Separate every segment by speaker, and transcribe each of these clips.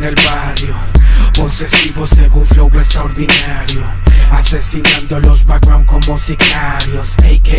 Speaker 1: el barrio, posesivos de un flow extraordinario, asesinando los background como sicarios,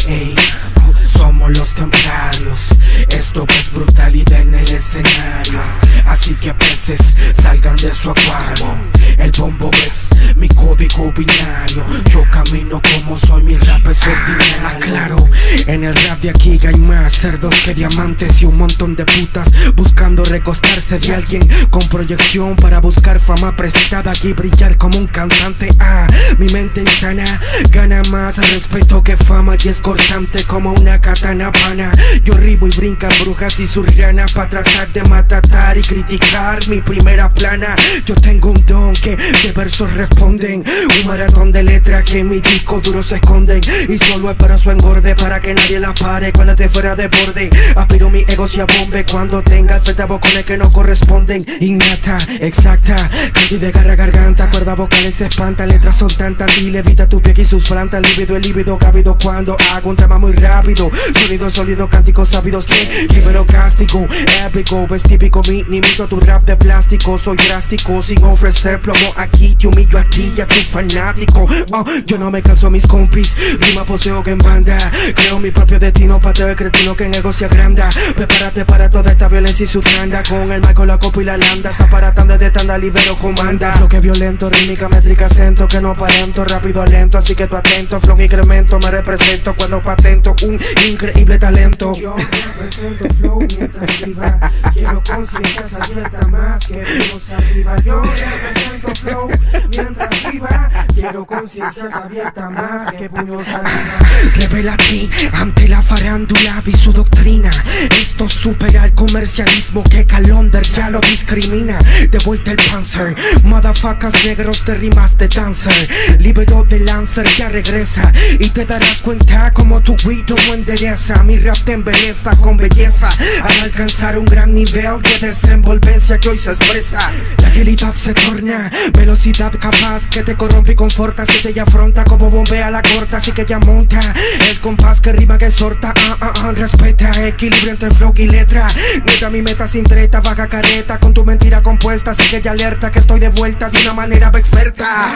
Speaker 1: a.k.a. somos los templarios. Esto es brutalidad en el escenario, así que peces salgan de su acuario. El bombo es mi código binario, yo camino como soy, mi rap es ordinario. Aclaro, en el rap de aquí hay más cerdos que diamantes y un montón de putas buscando recostarse de alguien con proyección para buscar fama prestada y brillar como un cantante. Mi mente insana gana más respeto que fama y es cortante como una katana pana. Yo ribo y brincan brujas y surriana para tratar de matatar y criticar mi primera plana. Yo tengo un don que de versos responden, un maratón de letras que en mi disco duro se esconden, y solo espero su engorde para que nadie la pare cuando esté fuera de borde. Aspiro mi ego se abombe cuando tenga el feta vocales que no corresponden. Innata, exacta, canti de garganta, cuerda vocales se espanta, letras son tantas y levita tu pie y sus plantas. El líbido cávido cuando hago un tema muy rápido, sonido sólido, cánticos sábidos que libero castigo, épico, ves típico, minimizo tu rap de plástico. Soy drástico sin ofrecer plomo aquí, te humillo aquí y a tu fanático. Yo no me canso mis compis, rima poseo que en banda, creo mi propio destino, pateo el cretino que en ego se agranda. Prepárate para toda esta violencia y su tanda, con el mic, la copa y la landa, zaparatando de tanda, libero comanda. Lo que violento, rítmica, métrica, acento, que no aparento, rápido, lento, así que tú atento, flow incremento, me represento cuando patento un increíble talento. Yo represento flow mientras viva, quiero conciencias abiertas más que vivos arriba. Yo represento flow mientras viva, quiero conciencias abiertas más que puños arriba. Revela aquí ante la farándula, vi su doctrina. Esto supera el comercialismo que Calonder ya lo discrimina. De vuelta el Panzer, motherfuckers negros de rimas de dancer. Libero de Lancer ya regresa y te darás cuenta como tu guido no endereza. Mi rap te embeleza con belleza al alcanzar un gran nivel de desenvolvencia que hoy se expresa. La agilidad se torna velocidad capaz que te corrompe y conforta, si te ya afronta como bombea la corta, así que ya monta el compás que rima que exhorta. Respeta equilibrio entre flow y letra, neta mi meta sin treta, baja careta con tu mentira compuesta, así que ya alerta que estoy de vuelta de una manera experta.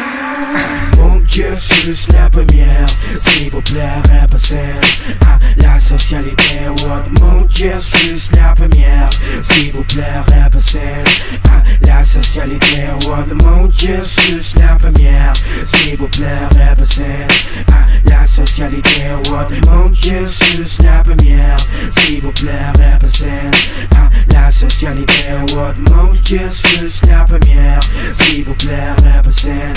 Speaker 1: Mon Dieu sur la première, s'il vous plaît représente la socialité. Mon Dieu sur la première, s'il vous plaît représente la socialité. Mon Dieu sur la première, s'il vous plaît représente la socialité. Mon Dieu sur la première, s'il vous plaît représente la socialité. Mon Dieu sur la première, s'il vous plaît représente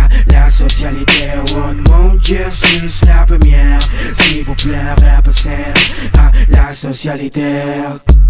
Speaker 1: la socialité. Mon Dieu sur la première, s'il vous plaît représente la socialité.